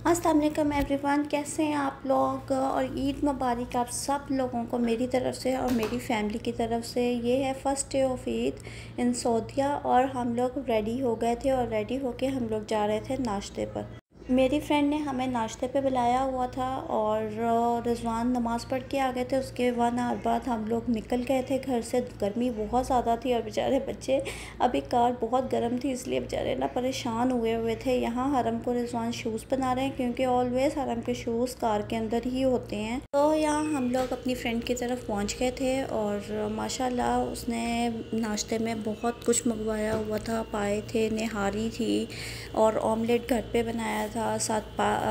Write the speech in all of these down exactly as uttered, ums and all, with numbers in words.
अस्सलाम वालेकुम एवरीवन, कैसे हैं आप लोग। और ईद मुबारक आप सब लोगों को मेरी तरफ़ से और मेरी फैमिली की तरफ़ से। ये है first day of Eid in Saudia और हम लोग रेडी हो गए थे और रेडी होके हम लोग जा रहे थे नाश्ते पर। मेरी फ्रेंड ने हमें नाश्ते पे बुलाया हुआ था और रिजवान नमाज़ पढ़ के आ गए थे। उसके वन आवर बाद हम लोग निकल गए थे घर से। गर्मी बहुत ज़्यादा थी और बेचारे बच्चे, अभी कार बहुत गर्म थी इसलिए बेचारे ना परेशान हुए हुए थे। यहाँ हरम को रिजवान शूज़ बना रहे हैं क्योंकि ऑलवेज़ हरम के शूज़ कार के अंदर ही होते हैं। तो यहाँ हम लोग अपनी फ्रेंड की तरफ पहुँच गए थे और माशाल्लाह उसने नाश्ते में बहुत कुछ मंगवाया हुआ था। पाए थे, निहारी थी और ऑमलेट घर पे बनाया था, साथ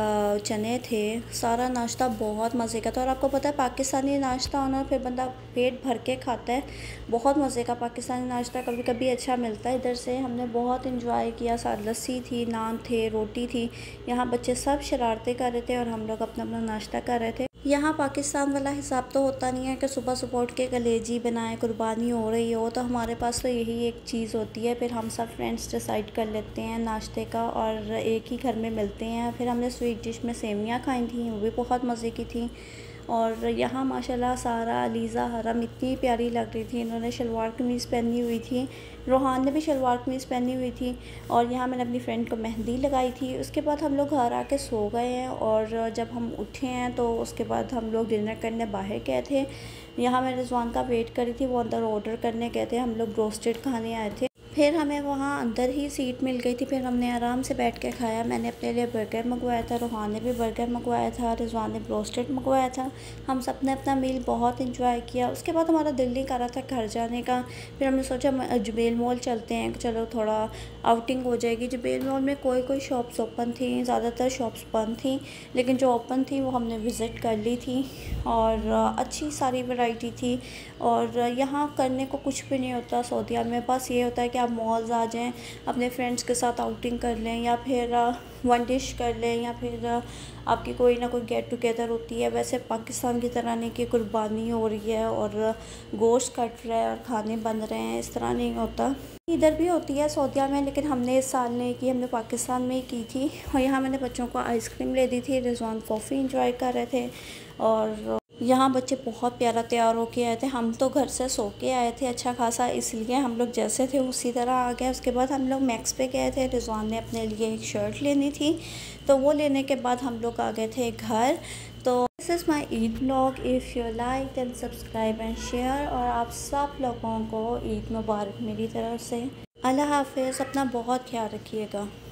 चने थे। सारा नाश्ता बहुत मज़े का था। और आपको पता है पाकिस्तानी नाश्ता होना फिर बंदा पेट भर के खाता है। बहुत मज़े का पाकिस्तानी नाश्ता कभी कभी अच्छा मिलता है इधर से। हमने बहुत इंजॉय किया। साथ लस्सी थी, नान थे, रोटी थी। यहाँ बच्चे सब शरारतें कर रहे थे और हम लोग अपना अपना नाश्ता कर रहे थे। यहाँ पाकिस्तान वाला हिसाब तो होता नहीं है कि सुबह सुबह उठ के कलेजी बनाए, कुर्बानी हो रही हो। तो हमारे पास तो यही एक चीज़ होती है। फिर हम सब फ्रेंड्स डिसाइड कर लेते हैं नाश्ते का और एक ही घर में मिलते हैं। फिर हमने स्वीट डिश में सेवियाँ खाई थी, वो भी बहुत मज़े की थी। और यहाँ माशाल्लाह सारा, अलीज़ा, हरम इतनी प्यारी लग रही थी। इन्होंने शलवार कमीज़ पहनी हुई थी, रोहान ने भी शलवार कमीज़ पहनी हुई थी। और यहाँ मैंने अपनी फ्रेंड को मेहंदी लगाई थी। उसके बाद हम लोग घर आके सो गए हैं और जब हम उठे हैं तो उसके बाद हम लोग डिनर करने बाहर गए थे। यहाँ मैं रिजवान का वेट करी थी, वो अंदर ऑर्डर करने गए थे। हम लोग रोस्टेड खाने आए थे। फिर हमें वहाँ अंदर ही सीट मिल गई थी। फिर हमने आराम से बैठ के खाया। मैंने अपने लिए बर्गर मंगवाया था, रोहान ने भी बर्गर मंगवाया था, रिजवान ने ब्रोस्टेड मंगवाया था। हम सब ने अपना मील बहुत इंजॉय किया। उसके बाद हमारा दिल नहीं कर रहा था घर जाने का। फिर हमने सोचा जुबेल मॉल चलते हैं, चलो थोड़ा आउटिंग हो जाएगी। जुबेल मॉल में कोई कोई शॉप्स ओपन थी, ज़्यादातर शॉप्स बंद थी, लेकिन जो ओपन थी वो हमने विज़िट कर ली थी और अच्छी सारी वैरायटी थी। और यहाँ करने को कुछ भी नहीं होता सऊदीया में, बस ये होता है कि आप मॉल्स आ जाएं, अपने फ्रेंड्स के साथ आउटिंग कर लें या फिर वन डिश कर लें या फिर आपकी कोई ना कोई गेट टुगेदर होती है। वैसे पाकिस्तान की तरह नहीं कि कुर्बानी हो रही है और गोश्त कट रहा है और खाने बन रहे हैं, इस तरह नहीं होता। इधर भी होती है सऊदीया में, लेकिन हमने इस साल नहीं की, हमने पाकिस्तान में ही की थी। और यहाँ मैंने बच्चों को आइसक्रीम ले दी थी, रिजवान कॉफ़ी इंजॉय कर रहे थे। और यहाँ बच्चे बहुत प्यारा तैयार होके आए थे। हम तो घर से सो के आए थे अच्छा खासा, इसलिए हम लोग जैसे थे उसी तरह आ गए। उसके बाद हम लोग मैक्स पे गए थे। रिजवान ने अपने लिए एक शर्ट लेनी थी, तो वो लेने के बाद हम लोग आ गए थे घर। तो this is my Eid vlog. If you like and subscribe and share. और आप सब लोगों को ईद मुबारक मेरी तरफ से। अल्लाह हाफ़िज़। अपना बहुत ख्याल रखिएगा।